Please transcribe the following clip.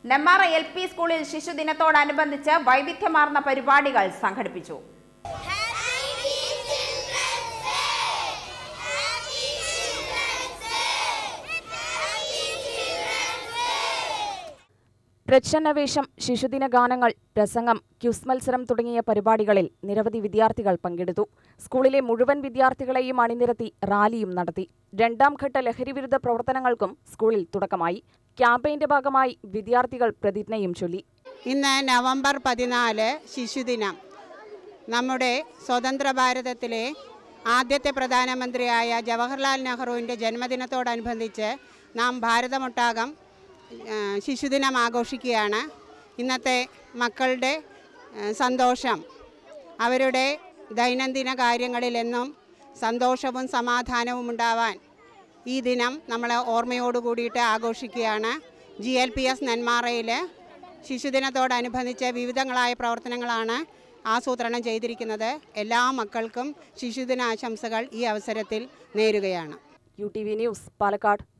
Nenmara LP സ്കൂളിൽ ശിശുദിനത്തോടനുബന്ധിച്ച് വൈവിധ്യമാർന്ന പരിപാടികൾ സംഘടിപ്പിച്ചു. പ്രച്ഛന്നവേശം, ശിശുദിന ഗാനങ്ങൾ, പ്രസംഗം, ക്യൂസ് മത്സരം തുടങ്ങിയ പരിപാടികളിൽ നിരവധി വിദ്യാർത്ഥികൾ പങ്കെടുത്തു. സ്കൂളിലെ മുഴുവൻ വിദ്യാർത്ഥികളെയും അണിനിരത്തി റാലിയും നടത്തി. രണ്ടാം ഘട്ട ലഹരിവിരുദ്ധ പ്രവർത്തനങ്ങൾക്കും സ്കൂളിൽ തുടക്കമായി. ക്യാമ്പയിന്റെ ഭാഗമായി വിദ്യാർത്ഥികൾ പ്രതിജ്ഞയും ചൊല്ലി. ഇന്ന് നവംബർ 14 ശിശുദിനം. നമ്മുടെ സ്വതന്ത്ര ഭാരതത്തിലെ ആദ്യത്തെ പ്രധാനമന്ത്രിയായ ജവഹർലാൽ നെഹ്റുവിൻ്റെ ജന്മദിനത്തോടനുബന്ധിച്ച് നാം ഭാരതമൊട്ടാകം ശിശുദിനം ആഘോഷിക്കുകയാണ്. ഇന്നത്തെ മക്കളുടെ സന്തോഷം, അവരുടെ ദൈനംദിന കാര്യങ്ങളിലെന്നും സന്തോഷവും സമാധാനവും ഉണ്ടാവാൻ ഈ ദിനം നമ്മൾ ഓർമ്മയോടുകൂടിയിട്ട് ആഘോഷിക്കുകയാണ്. GLPS നെന്മാറയിൽ ശിശുദിനത്തോടനുബന്ധിച്ച് വിവിധങ്ങളായ പ്രവർത്തനങ്ങളാണ് ആസൂത്രണം ചെയ്തിരിക്കുന്നത്. എല്ലാ മക്കൾക്കും ശിശുദിനാശംസകൾ ഈ അവസരത്തിൽ നേരുകയാണ്. UTV news, Palakkad.